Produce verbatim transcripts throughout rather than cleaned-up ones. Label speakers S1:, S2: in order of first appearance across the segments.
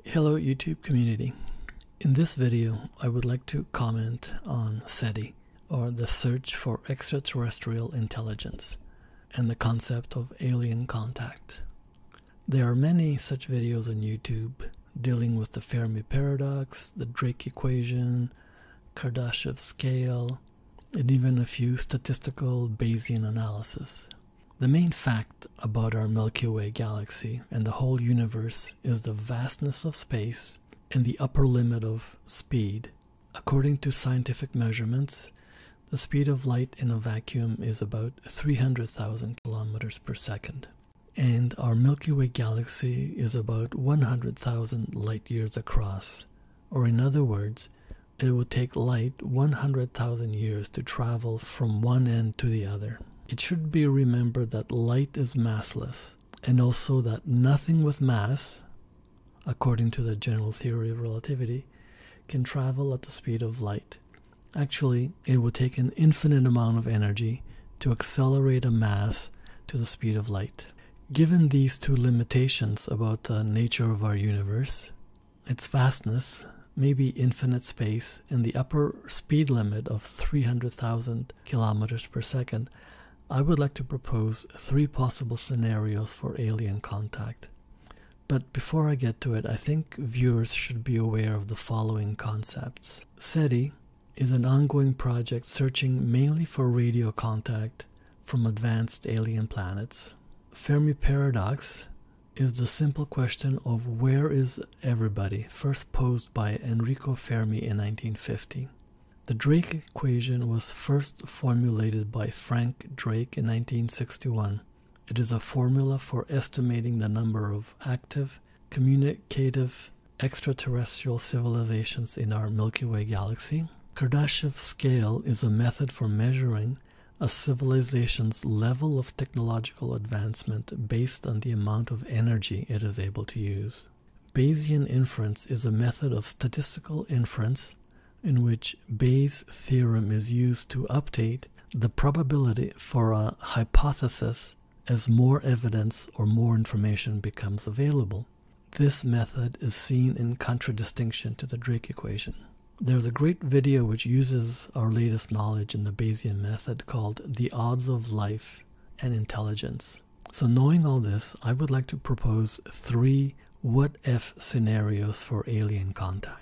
S1: Hello YouTube community. In this video I would like to comment on SETI, or the search for extraterrestrial intelligence, and the concept of alien contact. There are many such videos on YouTube dealing with the Fermi paradox, the Drake equation, Kardashev scale, and even a few statistical Bayesian analysis. The main fact about our Milky Way galaxy and the whole universe is the vastness of space and the upper limit of speed. According to scientific measurements, the speed of light in a vacuum is about three hundred thousand kilometers per second. And our Milky Way galaxy is about one hundred thousand light years across. Or in other words, it would take light one hundred thousand years to travel from one end to the other. It should be remembered that light is massless, and also that nothing with mass, according to the General Theory of Relativity, can travel at the speed of light. Actually, it would take an infinite amount of energy to accelerate a mass to the speed of light. Given these two limitations about the nature of our universe, its vastness, maybe infinite space, and the upper speed limit of three hundred thousand kilometers per second, I would like to propose three possible scenarios for alien contact. But before I get to it, I think viewers should be aware of the following concepts. SETI is an ongoing project searching mainly for radio contact from advanced alien planets. Fermi paradox is the simple question of where is everybody, first posed by Enrico Fermi in nineteen fifty. The Drake equation was first formulated by Frank Drake in nineteen sixty-one. It is a formula for estimating the number of active, communicative, extraterrestrial civilizations in our Milky Way galaxy. Kardashev scale is a method for measuring a civilization's level of technological advancement based on the amount of energy it is able to use. Bayesian inference is a method of statistical inference in which Bayes' theorem is used to update the probability for a hypothesis as more evidence or more information becomes available. This method is seen in contradistinction to the Drake equation. There's a great video which uses our latest knowledge in the Bayesian method called The Odds of Life and Intelligence. So knowing all this, I would like to propose three what-if scenarios for alien contact.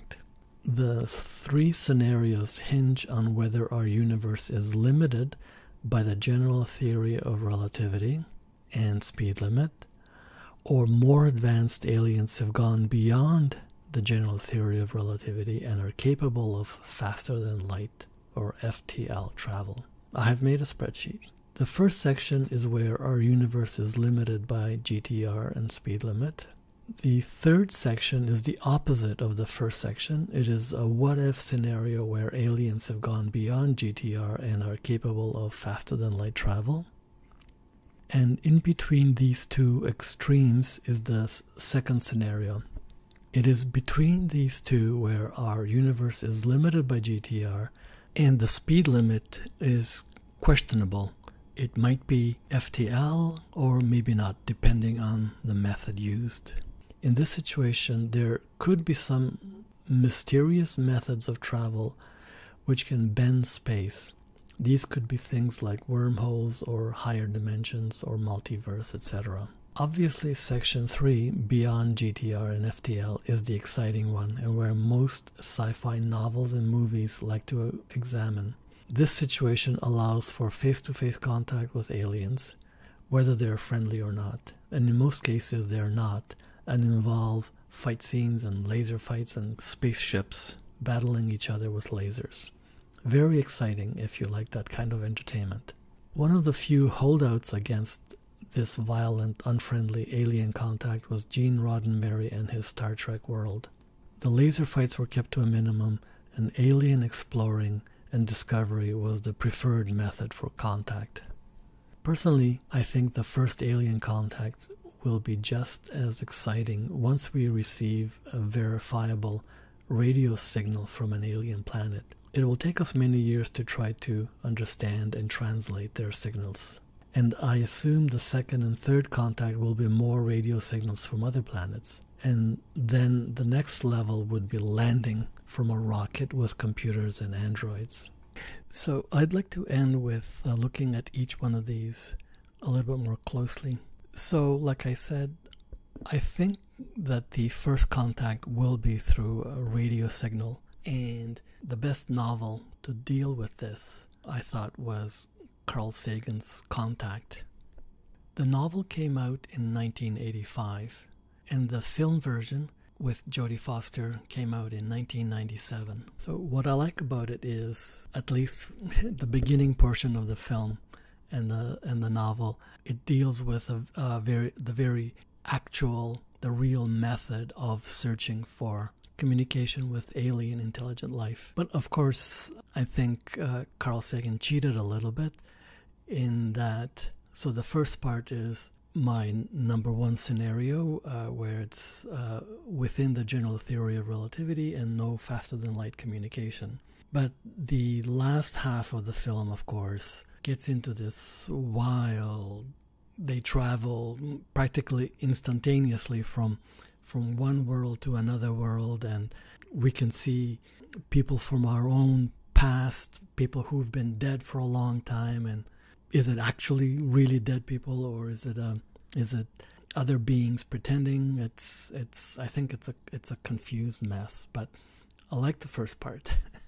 S1: The three scenarios hinge on whether our universe is limited by the General Theory of Relativity and speed limit, or more advanced aliens have gone beyond the General Theory of Relativity and are capable of faster than light, or F T L, travel. I have made a spreadsheet. The first section is where our universe is limited by G T R and speed limit. The third section is the opposite of the first section. It is a what-if scenario where aliens have gone beyond G T R and are capable of faster than light travel. And in between these two extremes is the second scenario. It is between these two where our universe is limited by G T R and the speed limit is questionable. It might be F T L or maybe not, depending on the method used. In this situation, there could be some mysterious methods of travel which can bend space. These could be things like wormholes or higher dimensions or multiverse, et cetera. Obviously, section three, beyond G T R and F T L, is the exciting one and where most sci-fi novels and movies like to examine. This situation allows for face-to-face contact with aliens, whether they're friendly or not. And in most cases, they're not, and involve fight scenes and laser fights and spaceships battling each other with lasers. Very exciting if you like that kind of entertainment. One of the few holdouts against this violent, unfriendly alien contact was Gene Roddenberry and his Star Trek world. The laser fights were kept to a minimum, and alien exploring and discovery was the preferred method for contact. Personally, I think the first alien contact will be just as exciting once we receive a verifiable radio signal from an alien planet. It will take us many years to try to understand and translate their signals. And I assume the second and third contact will be more radio signals from other planets. And then the next level would be landing from a rocket with computers and androids. So I'd like to end with uh, looking at each one of these a little bit more closely. So like I said, I think that the first contact will be through a radio signal, and the best novel to deal with this, I thought, was Carl Sagan's Contact. The novel came out in nineteen eighty-five, and the film version with Jodie Foster came out in nineteen ninety-seven. So what I like about it is, at least the beginning portion of the film and the and the novel, it deals with a, a very the very actual, the real method of searching for communication with alien intelligent life. But of course, I think uh, Carl Sagan cheated a little bit in that. So the first part is my number one scenario, uh, where it's uh, within the general theory of relativity and no faster than light communication. But the last half of the film, of course, gets into this wild, they travel practically instantaneously from from one world to another world, and we can see people from our own past, people who've been dead for a long time, and is it actually really dead people, or is it a is it other beings pretending? It's it's I think it's a it's a confused mess, but I like the first part.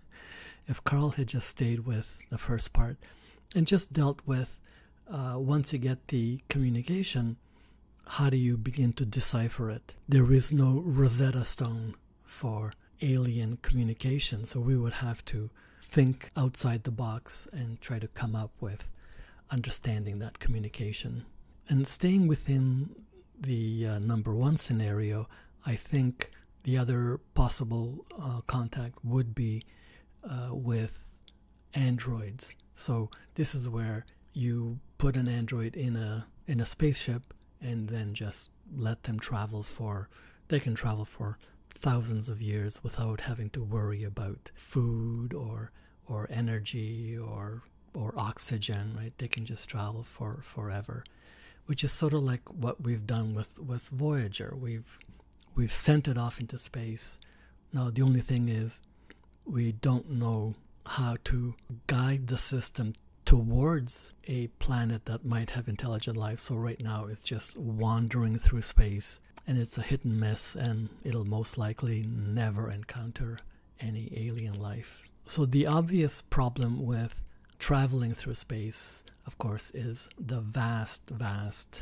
S1: If Carl had just stayed with the first part and just dealt with uh, once you get the communication, how do you begin to decipher it? There is no Rosetta Stone for alien communication, so we would have to think outside the box and try to come up with understanding that communication. And staying within the uh, number one scenario, I think the other possible uh, contact would be uh, with androids. So this is where you put an android in a in a spaceship and then just let them travel for, they can travel for thousands of years without having to worry about food or or energy or or oxygen, right? They can just travel for forever, which is sort of like what we've done with, with Voyager. We've we've sent it off into space. Now the only thing is we don't know how to guide the system towards a planet that might have intelligent life. So right now it's just wandering through space, and it's a hit and miss, and it'll most likely never encounter any alien life. So the obvious problem with traveling through space, of course, is the vast, vast,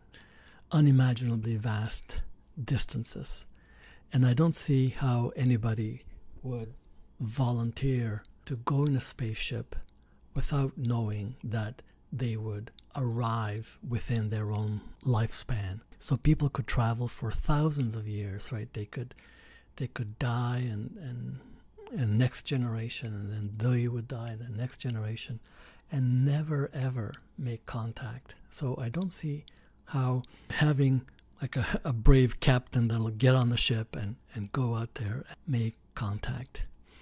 S1: unimaginably vast distances. And I don't see how anybody would volunteer to go in a spaceship without knowing that they would arrive within their own lifespan. So people could travel for thousands of years, right? They could they could die and, and, and next generation, and then they would die, the next generation, and never ever make contact. So I don't see how having like a, a brave captain that'll get on the ship and, and go out there and make contact.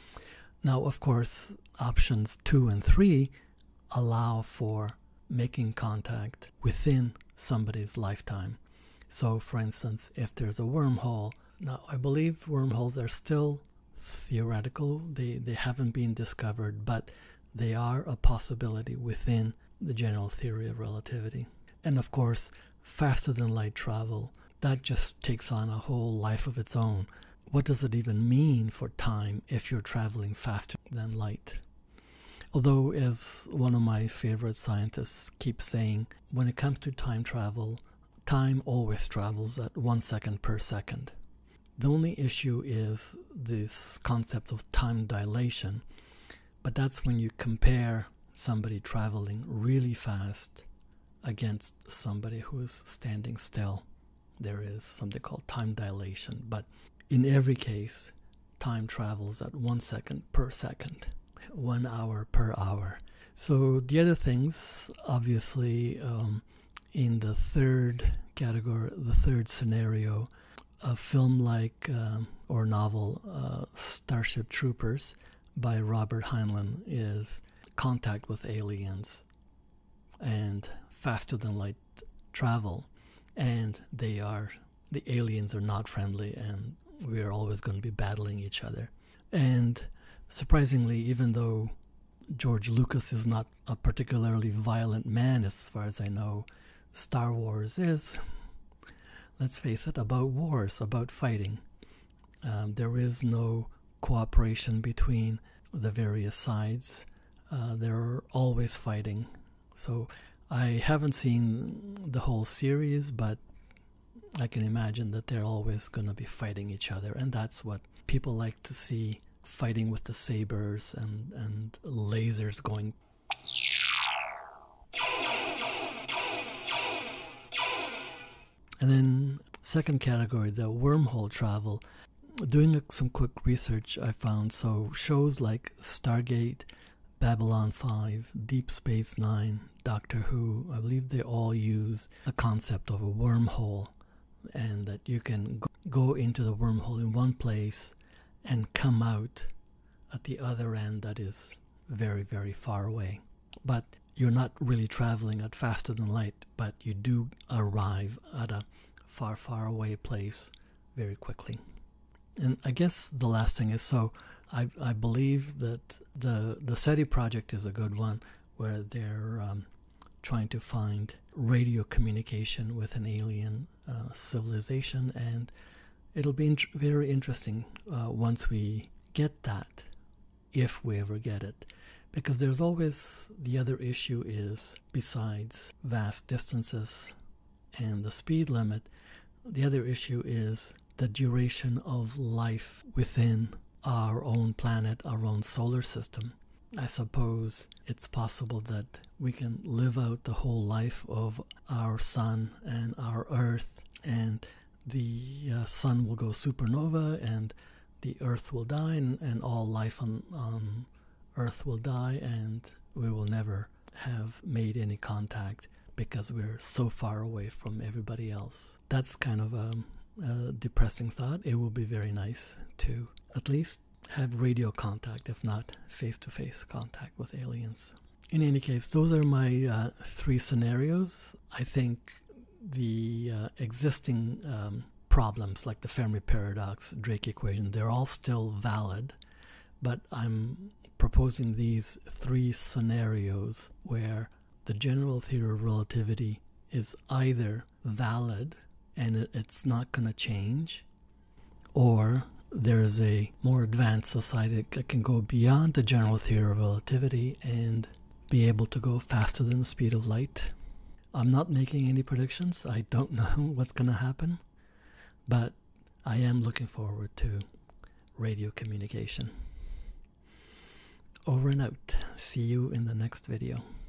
S1: Now, of course, options two and three allow for making contact within somebody's lifetime. So, for instance, if there's a wormhole, now I believe wormholes are still theoretical. They, they haven't been discovered, but they are a possibility within the general theory of relativity. And of course, faster than light travel, that just takes on a whole life of its own. What does it even mean for time if you're traveling faster than light? Although, as one of my favorite scientists keeps saying, when it comes to time travel, time always travels at one second per second. The only issue is this concept of time dilation, but that's when you compare somebody traveling really fast against somebody who is standing still. There is something called time dilation, but in every case, time travels at one second per second, one hour per hour. So the other things, obviously, um, in the third category, the third scenario, a film like, um, or novel, uh, Starship Troopers by Robert Heinlein is contact with aliens and faster than light travel, and they are the aliens are not friendly and we are always going to be battling each other. And surprisingly, even though George Lucas is not a particularly violent man as far as I know, Star Wars is, let's face it, about wars, about fighting. Um, there is no cooperation between the various sides. Uh, they're always fighting. So I haven't seen the whole series, but I can imagine that they're always going to be fighting each other. And that's what people like to see, fighting with the sabers and, and lasers going. And then second category, the wormhole travel. Doing some quick research I found, so shows like Stargate, Babylon five, Deep Space Nine, Doctor Who, I believe they all use a concept of a wormhole, and that you can go into the wormhole in one place and come out at the other end that is very, very far away. But you're not really traveling at faster than light, but you do arrive at a far, far away place very quickly. And I guess the last thing is, so I, I believe that the, the SETI project is a good one, where they're um, trying to find radio communication with an alien uh, civilization, and it'll be int- very interesting uh, once we get that, if we ever get it. Because there's always, the other issue is, besides vast distances and the speed limit, the other issue is the duration of life within our own planet, our own solar system. I suppose it's possible that we can live out the whole life of our sun and our Earth, and the uh, sun will go supernova and the Earth will die, and, and all life on, on Earth will die, and we will never have made any contact because we're so far away from everybody else. That's kind of a, a depressing thought. It will be very nice to at least have radio contact, if not face-to-face contact with aliens. In any case, those are my uh, three scenarios. I think the uh, existing um, problems like the Fermi paradox, Drake equation, they're all still valid, but I'm proposing these three scenarios where the general theory of relativity is either valid and it, it's not going to change, or there's a more advanced society that can go beyond the general theory of relativity and be able to go faster than the speed of light. I'm not making any predictions. I don't know what's going to happen, but I am looking forward to radio communication. Over and out. See you in the next video.